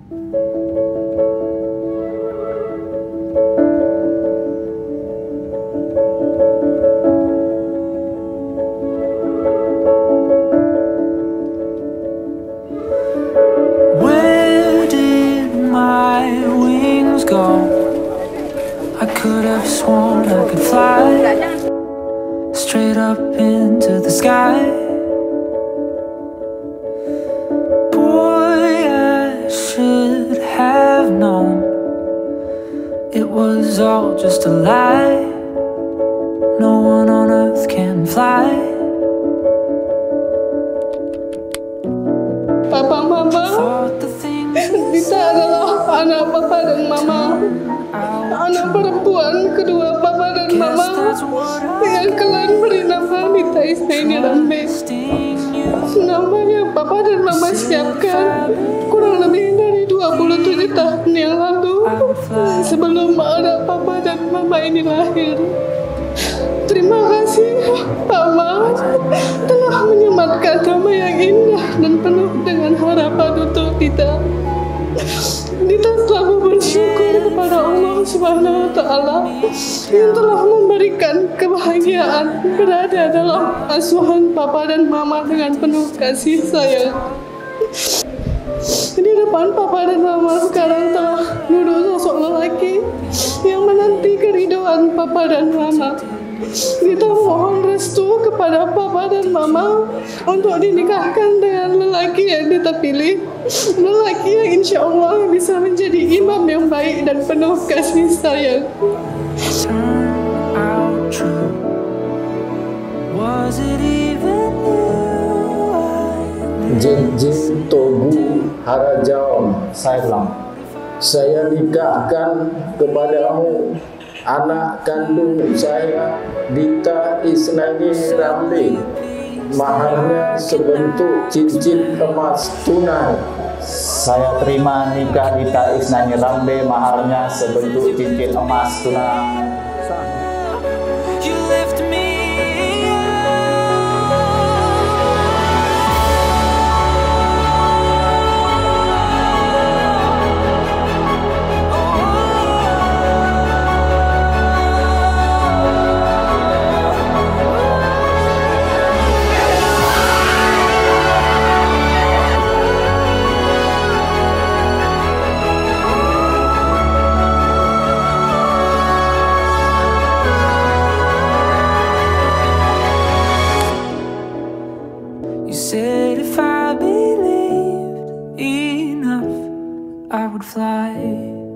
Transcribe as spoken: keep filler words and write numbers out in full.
I could have sworn I could fly straight up into the sky. Boy, I should have known it was all just a lie. No one on earth can fly. Papa, Mama, Dita adalah anak Papa dan Mama. Anak perempuan kedua Papa dan Mama yang kalian beri nama Dita Isnaini Rambe. Nama yang Papa dan Mama siapkan kurang lebih dari dua puluh tujuh tahun yang lalu, sebelum anak Papa dan Mama ini lahir. Terima kasih Mama telah menyematkan nama yang indah dan penuh dengan harapan untuk Dita. Dita selalu bersyukur kepada Allah Subhanahu wa Ta'ala yang telah memberikan kebahagiaan berada dalam asuhan Papa dan Mama dengan penuh kasih sayang. Di depan Papa dan Mama sekarang telah duduk sosok lelaki yang menanti keridhaan Papa dan Mama. Dita mohon restu kepada Papa dan Mama untuk dinikahkan dengan lelaki yang Dita pilih, lelaki yang insya Allah bisa menjadi imam yang baik dan penuh kasih sayang. Jin Jin Togu Harajao Sailam, saya nikahkan kepadamu anak kandung saya Dita Isnaini Rambe, maharnya sebentuk cincin emas tunai. Saya terima nikah Dita Isnaini Rambe, maharnya sebentuk cincin emas tunai. You said if I believed enough, I would fly.